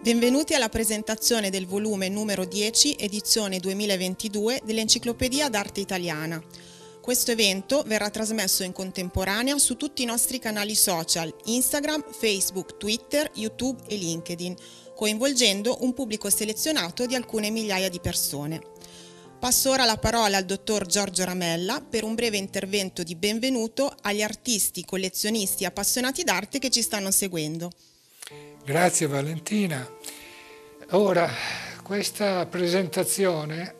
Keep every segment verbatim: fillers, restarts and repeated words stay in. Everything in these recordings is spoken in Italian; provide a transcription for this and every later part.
Benvenuti alla presentazione del volume numero dieci, edizione duemilaventidue dell'Enciclopedia d'Arte Italiana. Questo evento verrà trasmesso in contemporanea su tutti i nostri canali social, Instagram, Facebook, Twitter, YouTube e LinkedIn, coinvolgendo un pubblico selezionato di alcune migliaia di persone. Passo ora la parola al dottor Giorgio Ramella per un breve intervento di benvenuto agli artisti, collezionisti e appassionati d'arte che ci stanno seguendo. Grazie Valentina. Ora, questa presentazione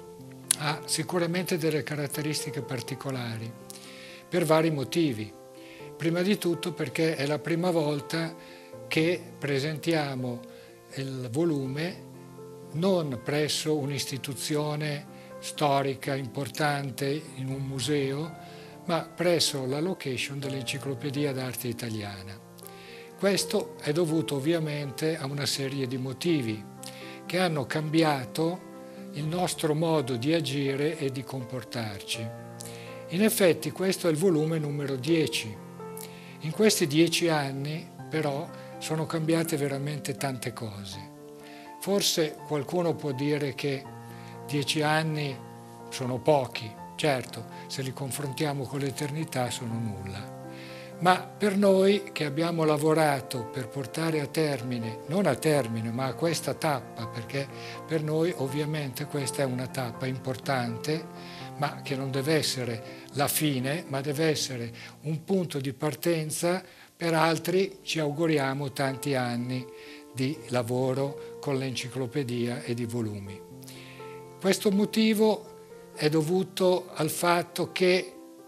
ha sicuramente delle caratteristiche particolari per vari motivi. Prima di tutto perché è la prima volta che presentiamo il volume non presso un'istituzione storica importante in un museo, ma presso la location dell'Enciclopedia d'Arte Italiana. Questo è dovuto ovviamente a una serie di motivi che hanno cambiato il nostro modo di agire e di comportarci. In effetti questo è il volume numero dieci. In questi dieci anni però sono cambiate veramente tante cose. Forse qualcuno può dire che dieci anni sono pochi, certo, se li confrontiamo con l'eternità sono nulla. Ma per noi che abbiamo lavorato per portare a termine, non a termine, ma a questa tappa, perché per noi ovviamente questa è una tappa importante, ma che non deve essere la fine, ma deve essere un punto di partenza per altri, ci auguriamo, tanti anni di lavoro con l'enciclopedia e di volumi. Questo motivo è dovuto al fatto che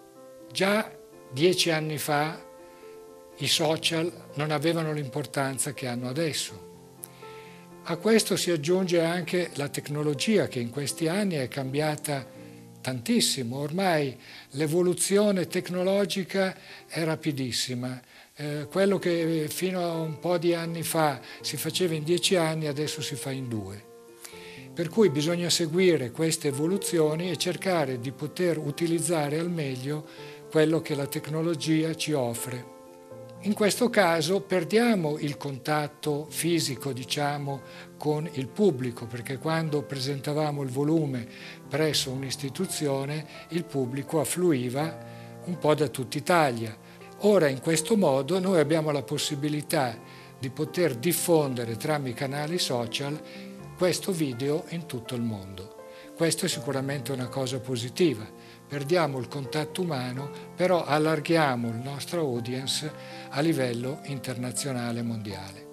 già dieci anni fa i social non avevano l'importanza che hanno adesso. A questo si aggiunge anche la tecnologia che in questi anni è cambiata tantissimo. Ormai l'evoluzione tecnologica è rapidissima. Eh, quello che fino a un po' di anni fa si faceva in dieci anni adesso si fa in due. Per cui bisogna seguire queste evoluzioni e cercare di poter utilizzare al meglio quello che la tecnologia ci offre. In questo caso perdiamo il contatto fisico, diciamo, con il pubblico, perché quando presentavamo il volume presso un'istituzione il pubblico affluiva un po' da tutta Italia. Ora in questo modo noi abbiamo la possibilità di poter diffondere tramite i canali social questo video in tutto il mondo. Questo è sicuramente una cosa positiva. Perdiamo il contatto umano, però allarghiamo il nostro audience a livello internazionale e mondiale.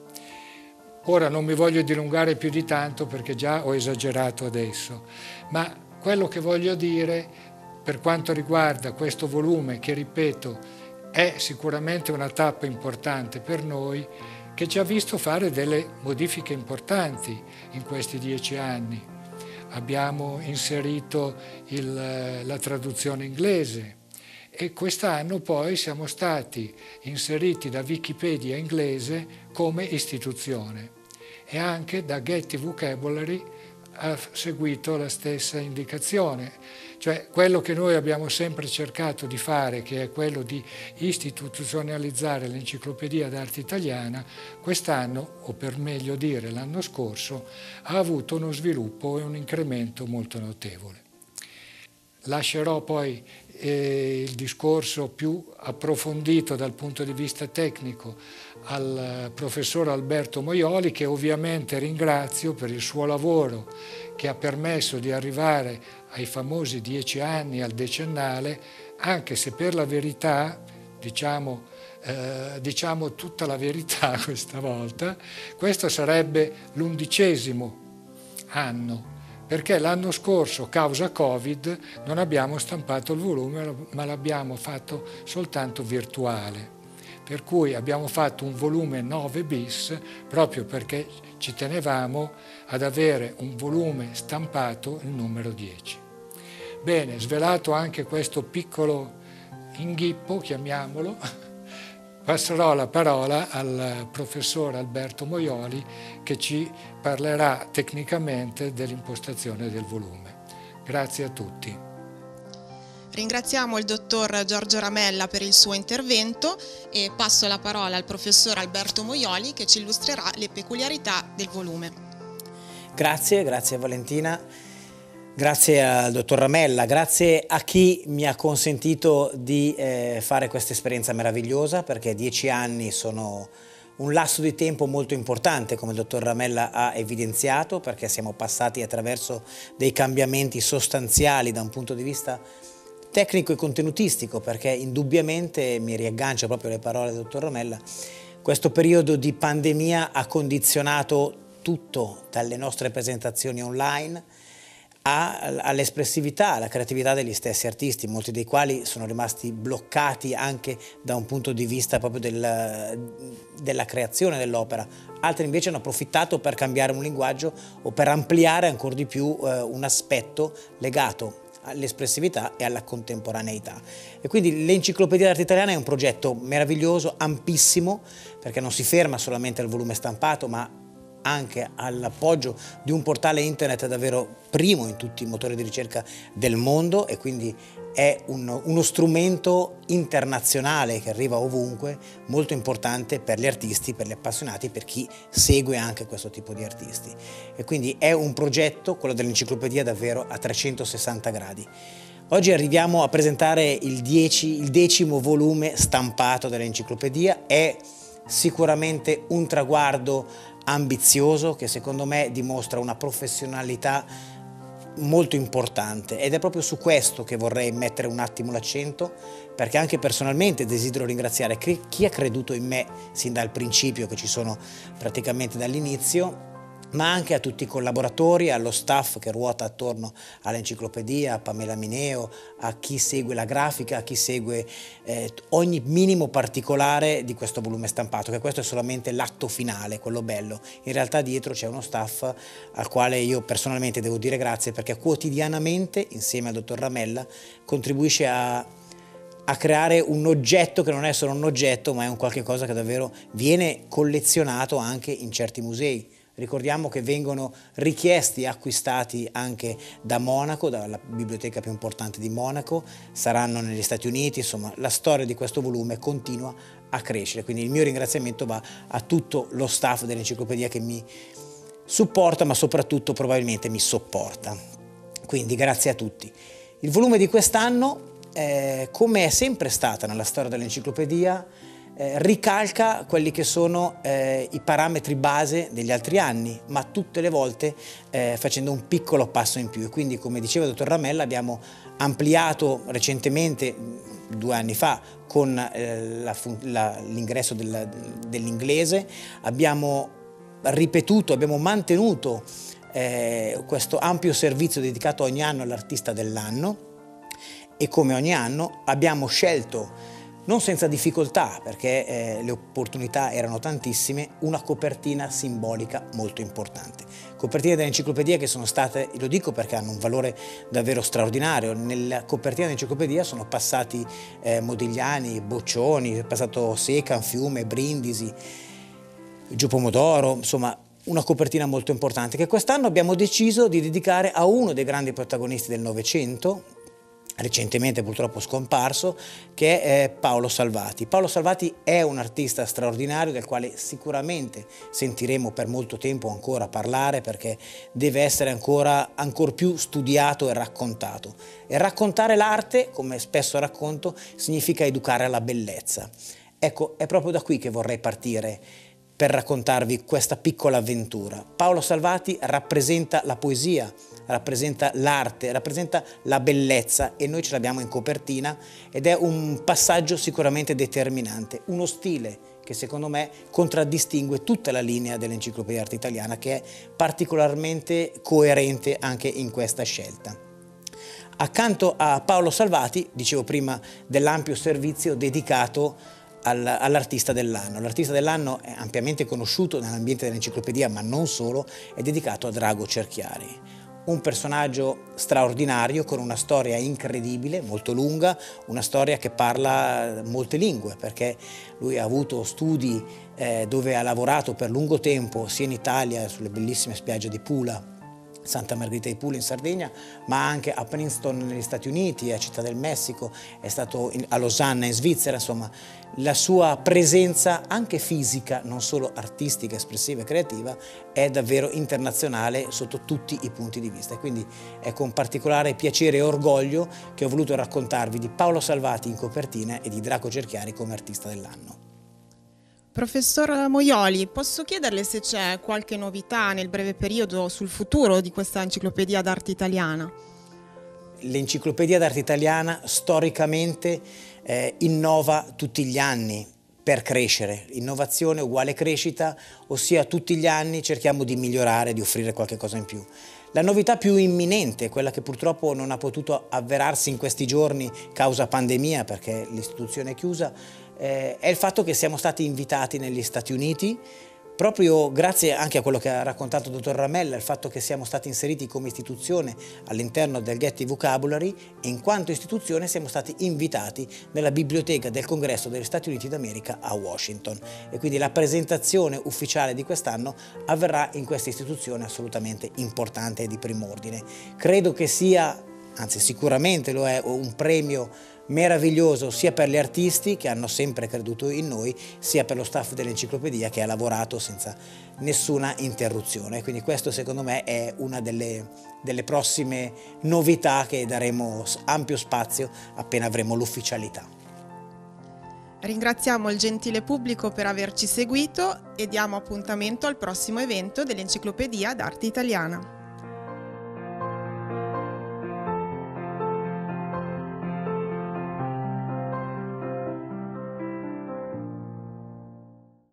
Ora non mi voglio dilungare più di tanto perché già ho esagerato adesso, ma quello che voglio dire per quanto riguarda questo volume, che ripeto è sicuramente una tappa importante per noi, che ci ha visto fare delle modifiche importanti in questi dieci anni. Abbiamo inserito il, la traduzione inglese e quest'anno poi siamo stati inseriti da Wikipedia inglese come istituzione e anche da Getty Vocabulary ha seguito la stessa indicazione, cioè quello che noi abbiamo sempre cercato di fare, che è quello di istituzionalizzare l'Enciclopedia d'Arte Italiana, quest'anno, o per meglio dire l'anno scorso, ha avuto uno sviluppo e un incremento molto notevole. Lascerò poi eh, il discorso più approfondito dal punto di vista tecnico al professor Alberto Moioli, che ovviamente ringrazio per il suo lavoro che ha permesso di arrivare ai famosi dieci anni, al decennale, anche se per la verità, diciamo, eh, diciamo tutta la verità questa volta, questo sarebbe l'undicesimo anno, perché l'anno scorso, causa Covid, non abbiamo stampato il volume, ma l'abbiamo fatto soltanto virtuale. Per cui abbiamo fatto un volume nove bis proprio perché ci tenevamo ad avere un volume stampato il numero dieci. Bene, svelato anche questo piccolo inghippo, chiamiamolo, passerò la parola al professor Alberto Moioli che ci parlerà tecnicamente dell'impostazione del volume. Grazie a tutti. Ringraziamo il dottor Giorgio Ramella per il suo intervento e passo la parola al professor Alberto Moioli che ci illustrerà le peculiarità del volume. Grazie, grazie Valentina, grazie al dottor Ramella, grazie a chi mi ha consentito di eh, fare questa esperienza meravigliosa, perché dieci anni sono un lasso di tempo molto importante, come il dottor Ramella ha evidenziato, perché siamo passati attraverso dei cambiamenti sostanziali da un punto di vista tecnico e contenutistico, perché indubbiamente, mi riaggancio proprio alle parole del dottor Ramella, questo periodo di pandemia ha condizionato tutto, dalle nostre presentazioni online all'espressività, alla creatività degli stessi artisti, molti dei quali sono rimasti bloccati anche da un punto di vista proprio del, della creazione dell'opera. Altri invece hanno approfittato per cambiare un linguaggio o per ampliare ancora di più eh, un aspetto legato all'espressività e alla contemporaneità. E quindi l'Enciclopedia d'Arte Italiana è un progetto meraviglioso, ampissimo, perché non si ferma solamente al volume stampato, ma anche all'appoggio di un portale internet davvero primo in tutti i motori di ricerca del mondo, e quindi è un, uno strumento internazionale che arriva ovunque, molto importante per gli artisti, per gli appassionati, per chi segue anche questo tipo di artisti. E quindi è un progetto, quello dell'enciclopedia, davvero a trecentosessanta gradi. Oggi arriviamo a presentare il, dieci, il decimo volume stampato dell'enciclopedia. È sicuramente un traguardo ambizioso che secondo me dimostra una professionalità molto importante, ed è proprio su questo che vorrei mettere un attimo l'accento, perché anche personalmente desidero ringraziare chi ha creduto in me sin dal principio, che ci sono praticamente dall'inizio, ma anche a tutti i collaboratori, allo staff che ruota attorno all'enciclopedia, a Pamela Mineo, a chi segue la grafica, a chi segue eh, ogni minimo particolare di questo volume stampato, che questo è solamente l'atto finale, quello bello. In realtà dietro c'è uno staff al quale io personalmente devo dire grazie, perché quotidianamente, insieme al dottor Ramella, contribuisce a a creare un oggetto che non è solo un oggetto, ma è un qualche cosa che davvero viene collezionato anche in certi musei. Ricordiamo che vengono richiesti e acquistati anche da Monaco, dalla biblioteca più importante di Monaco, saranno negli Stati Uniti, insomma la storia di questo volume continua a crescere, quindi il mio ringraziamento va a tutto lo staff dell'enciclopedia che mi supporta, ma soprattutto probabilmente mi sopporta. Quindi grazie a tutti. Il volume di quest'anno, eh, come è sempre stata nella storia dell'enciclopedia, Eh, ricalca quelli che sono eh, i parametri base degli altri anni, ma tutte le volte eh, facendo un piccolo passo in più. E quindi, come diceva il dottor Ramella, abbiamo ampliato recentemente, due anni fa, con eh, l'ingresso del, dell'inglese, abbiamo ripetuto, abbiamo mantenuto eh, questo ampio servizio dedicato ogni anno all'artista dell'anno, e come ogni anno abbiamo scelto, non senza difficoltà, perché eh, le opportunità erano tantissime, una copertina simbolica molto importante. Copertine dell'enciclopedia che sono state, lo dico perché hanno un valore davvero straordinario, nella copertina dell'enciclopedia sono passati eh, Modigliani, Boccioni, è passato Secan, Fiume, Brindisi, Gio Pomodoro, insomma una copertina molto importante che quest'anno abbiamo deciso di dedicare a uno dei grandi protagonisti del Novecento, recentemente purtroppo scomparso, che è Paolo Salvati. Paolo Salvati è un artista straordinario del quale sicuramente sentiremo per molto tempo ancora parlare, perché deve essere ancora ancor più studiato e raccontato. E raccontare l'arte, come spesso racconto, significa educare alla bellezza. Ecco, è proprio da qui che vorrei partire per raccontarvi questa piccola avventura. Paolo Salvati rappresenta la poesia, rappresenta l'arte, rappresenta la bellezza, e noi ce l'abbiamo in copertina, ed è un passaggio sicuramente determinante, uno stile che secondo me contraddistingue tutta la linea dell'Enciclopedia d'Arte Italiana, che è particolarmente coerente anche in questa scelta. Accanto a Paolo Salvati, dicevo prima dell'ampio servizio dedicato all'artista dell'anno. L'artista dell'anno è ampiamente conosciuto nell'ambiente dell'enciclopedia, ma non solo, è dedicato a Drago Cerchiari. Un personaggio straordinario con una storia incredibile, molto lunga, una storia che parla molte lingue, perché lui ha avuto studi eh, dove ha lavorato per lungo tempo sia in Italia, sulle bellissime spiagge di Pula, Santa Margherita di Pula in Sardegna, ma anche a Princeton negli Stati Uniti, a Città del Messico, è stato in, a Losanna in Svizzera. Insomma, la sua presenza anche fisica, non solo artistica, espressiva e creativa, è davvero internazionale sotto tutti i punti di vista. Quindi è con particolare piacere e orgoglio che ho voluto raccontarvi di Paolo Salvati in copertina e di Draco Cerchiari come artista dell'anno. Professor Moioli, posso chiederle se c'è qualche novità nel breve periodo sul futuro di questa enciclopedia d'arte italiana? L'enciclopedia d'arte italiana storicamente eh, innova tutti gli anni per crescere. Innovazione uguale crescita, ossia tutti gli anni cerchiamo di migliorare, di offrire qualche cosa in più. La novità più imminente, quella che purtroppo non ha potuto avverarsi in questi giorni causa pandemia perché l'istituzione è chiusa, eh, è il fatto che siamo stati invitati negli Stati Uniti, proprio grazie anche a quello che ha raccontato il dottor Ramella, il fatto che siamo stati inseriti come istituzione all'interno del Getty Vocabulary, e in quanto istituzione siamo stati invitati nella biblioteca del Congresso degli Stati Uniti d'America a Washington, e quindi la presentazione ufficiale di quest'anno avverrà in questa istituzione assolutamente importante e di primo ordine. Credo che sia, anzi sicuramente lo è, un premio meraviglioso sia per gli artisti che hanno sempre creduto in noi, sia per lo staff dell'enciclopedia che ha lavorato senza nessuna interruzione. Quindi questo secondo me è una delle, delle prossime novità che daremo ampio spazio appena avremo l'ufficialità. Ringraziamo il gentile pubblico per averci seguito e diamo appuntamento al prossimo evento dell'Enciclopedia d'Arte Italiana.